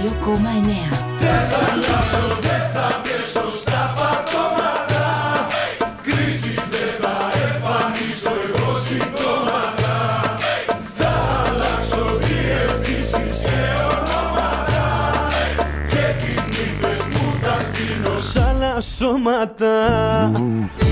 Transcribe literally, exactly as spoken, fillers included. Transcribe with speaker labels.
Speaker 1: δύο κόμμα εννέα.
Speaker 2: Δεν θα αλλάξω, δεν θα πέσω στα πατώματα. Κρίσεις δεν θα εμφανίσω εγώ συμπτώματα. Θα αλλάξω διευθύνσεις και ονόματα. Και τις νύχτες μου θα στείλω σ' άλλα σώματα.